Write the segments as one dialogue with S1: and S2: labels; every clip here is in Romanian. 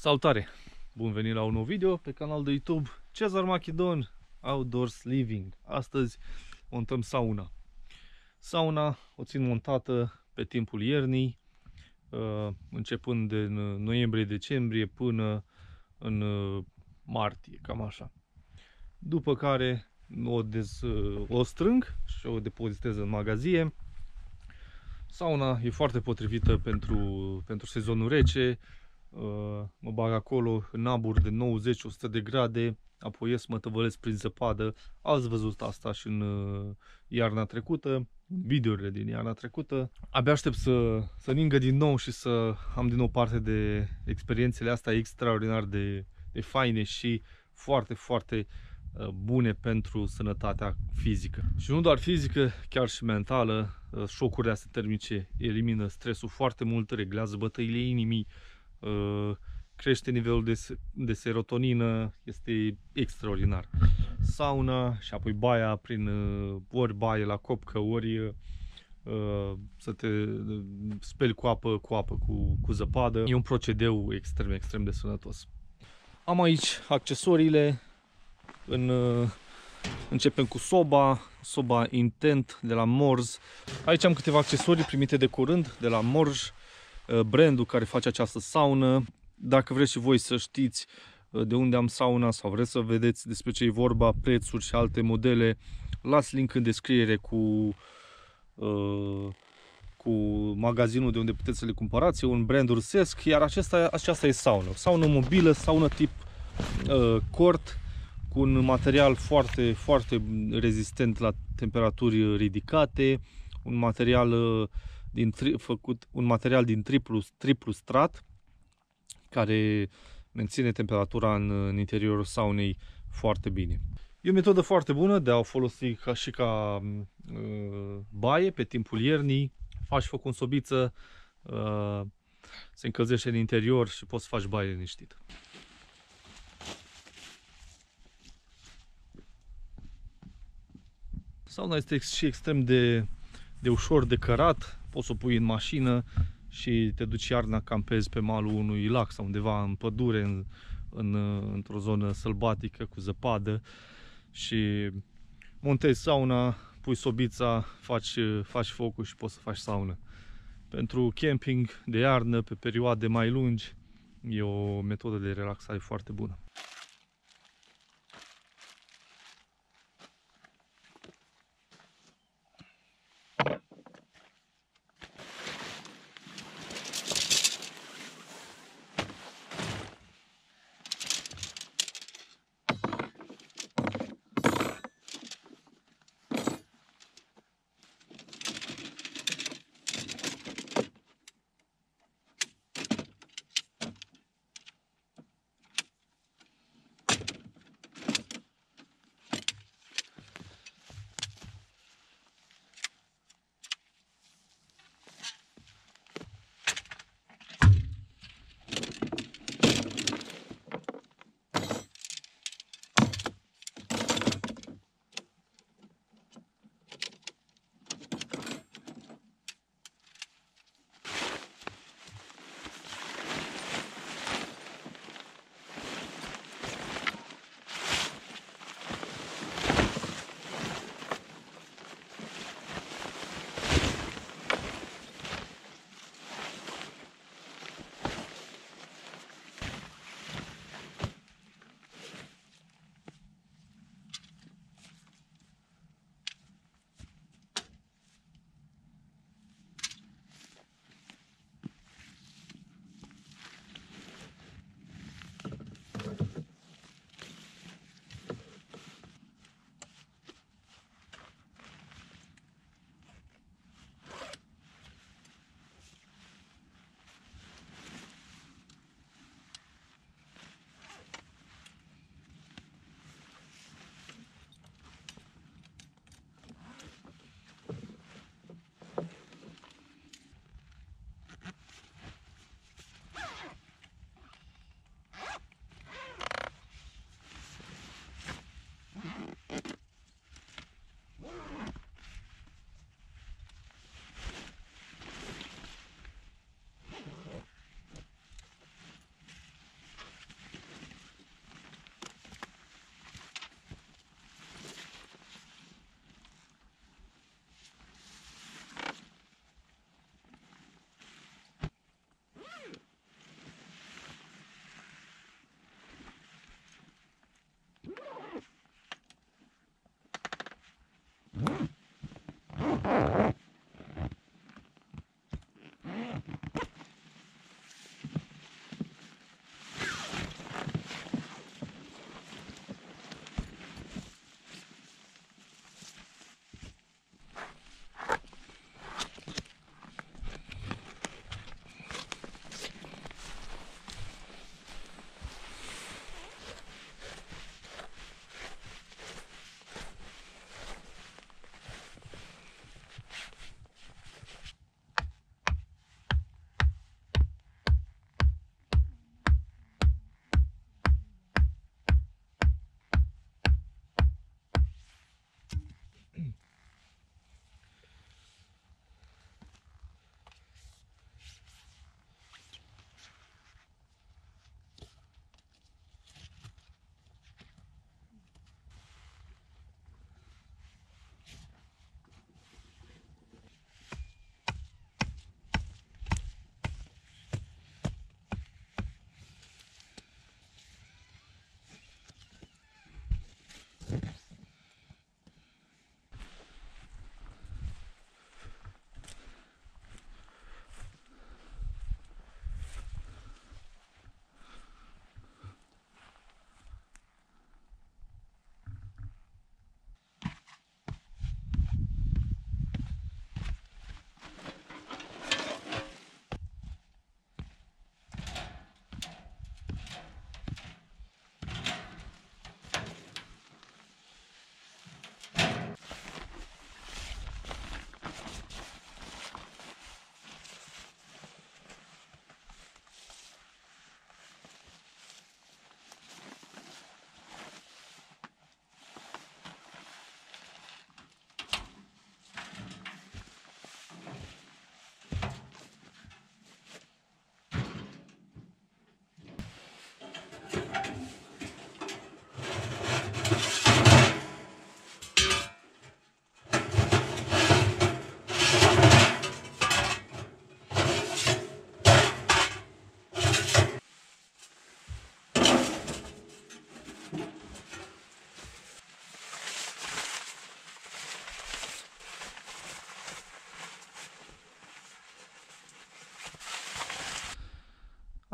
S1: Salutare! Bun venit la un nou video pe canal de YouTube Cezar Machedon Outdoors Living. Astăzi montăm sauna. Sauna o țin montată pe timpul iernii, începând din noiembrie-decembrie până în martie, cam așa. După care o strâng și o depozitez în magazie. Sauna e foarte potrivită pentru sezonul rece. Mă bag acolo în abur de 90-100 de grade, apoi ies, mă tăvălesc prin zăpadă. Ați văzut asta și în iarna trecută, videourile din iarna trecută. Abia aștept să ningă din nou și să am din nou parte de experiențele astea extraordinar de faine și foarte, foarte bune pentru sănătatea fizică. Și nu doar fizică, chiar și mentală. Șocurile astea termice elimină stresul foarte mult, reglează bătăile inimii, crește nivelul de serotonină, este extraordinar. Sauna și apoi baia, prin ori baie la copcă, ori să te speli cu apă cu zăpadă. E un procedeu extrem de sănătos. Am aici accesoriile. Începem cu soba Intent de la Morz. Aici am câteva accesorii primite de curând de la Morz, brandul care face această saună. Dacă vreți și voi să știți de unde am sauna sau vreți să vedeți despre ce e vorba, prețuri și alte modele, las link în descriere cu magazinul de unde puteți să le cumpărați. E un brand rusesc, iar aceasta e saună. Saună mobilă, saună tip cort, cu un material foarte rezistent la temperaturi ridicate, un material din triplu strat, care menține temperatura în interiorul saunei foarte bine. E o metodă foarte bună de a o folosi ca baie pe timpul iernii. Faci foc în sobiță, se încălzește în interior și poți să faci baie liniștit. Sauna este și extrem de ușor de cărat, poți să o pui în mașină și te duci iarna, campezi pe malul unui lac sau undeva în pădure, într-o zonă sălbatică cu zăpadă și montezi sauna, pui sobița, faci focul și poți să faci saună. Pentru camping de iarnă, pe perioade mai lungi, e o metodă de relaxare foarte bună.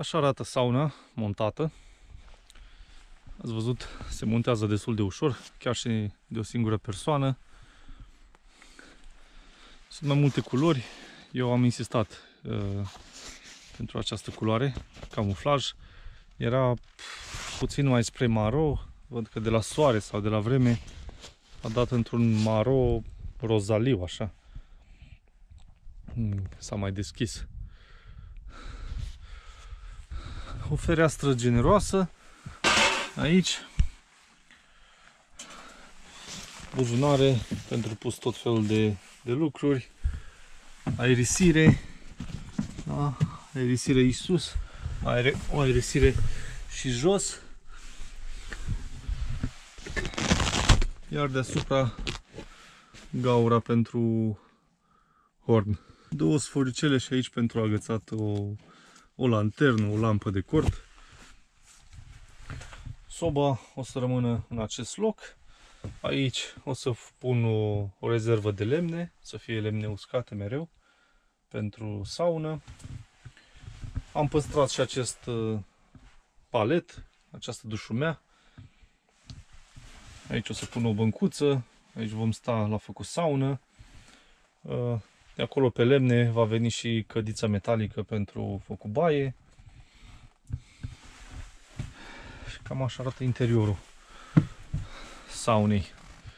S1: Așa arată sauna montată. Ați văzut, se montează destul de ușor, chiar și de o singură persoană. Sunt mai multe culori. Eu am insistat pentru această culoare, camuflaj. Era puțin mai spre maro. Văd că de la soare sau de la vreme a dat într-un maro rozaliu, așa. S-a mai deschis. O fereastră generoasă aici. Buzunare pentru pus tot felul de lucruri. Aerisire. Da? Aerisire aici sus. O aerisire și jos. Iar deasupra gaura pentru horn. Două sforicele și aici pentru agățat o lanternă, o lampă de cort. Soba o să rămână în acest loc. Aici o să pun o rezervă de lemne, să fie lemne uscate mereu pentru saună. Am păstrat și acest palet, această dușumea. Aici o să pun o băncuță, aici vom sta la făcut saună. De acolo pe lemne va veni și cădița metalică pentru făcut baie. Și cam așa arată interiorul saunei.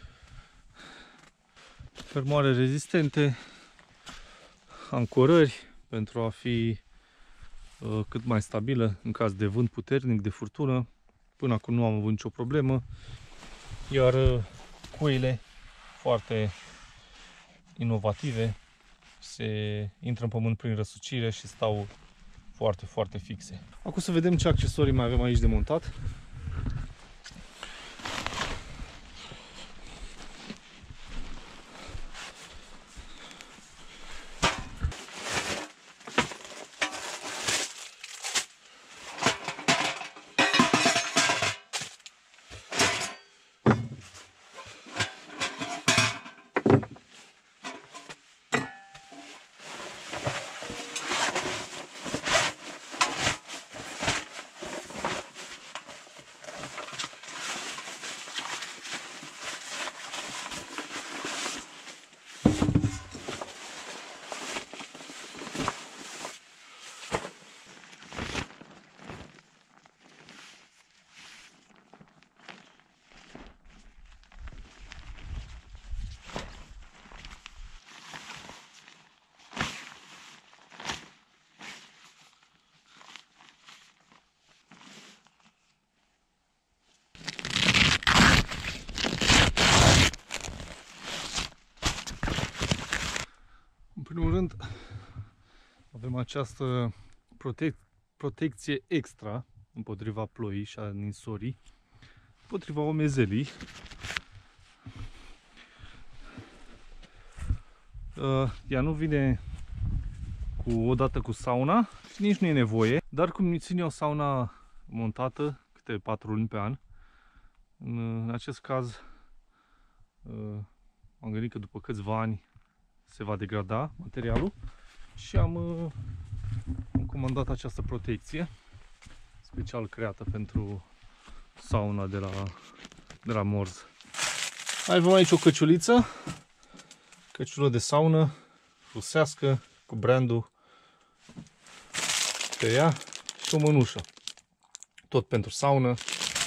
S1: Fermoare rezistente, ancorări pentru a fi cât mai stabilă în caz de vânt puternic, de furtună. Până acum nu am avut nicio problemă. Iar cuile foarte inovative, se intră în pământ prin răsucire și stau foarte, foarte fixe. Acum să vedem ce accesorii mai avem aici de montat. În primul rând, avem această protecție extra împotriva ploii și a ninsorii, împotriva omezelii. Ea nu vine odată cu sauna și nici nu e nevoie, dar cum ține o sauna montată câte 4 luni pe an, în acest caz am gândit că după câțiva ani se va degrada materialul și am comandat această protecție special creată pentru sauna de la Morz. Avem aici o căciuliță, căciulă de saună rusească cu brandul pe ea și o mănușă, tot pentru saună.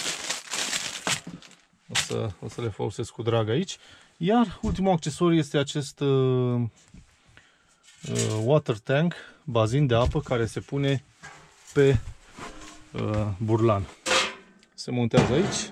S1: O să le folosesc cu drag aici. Iar ultimul accesoriu este acest water tank, bazin de apă care se pune pe burlan. Se montează aici.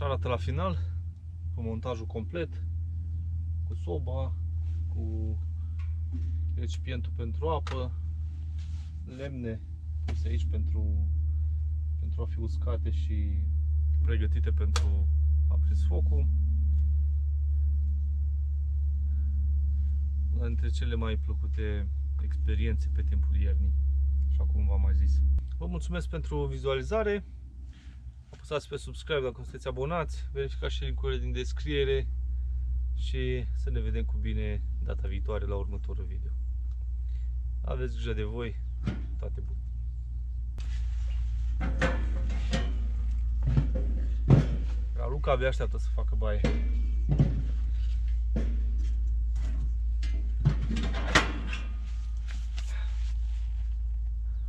S1: Așa arată la final, cu montajul complet, cu soba, cu recipientul pentru apă, lemne puse aici pentru a fi uscate și pregătite pentru a prins focul. Una dintre cele mai plăcute experiențe pe timpul iernii, așa cum v-am mai zis. Vă mulțumesc pentru vizualizare. Apăsați pe subscribe dacă sunteți abonați, verificați și link-urile din descriere și să ne vedem cu bine data viitoare la următorul video. Aveți grijă de voi, toate bune! Luca abia așteaptă să facă baie.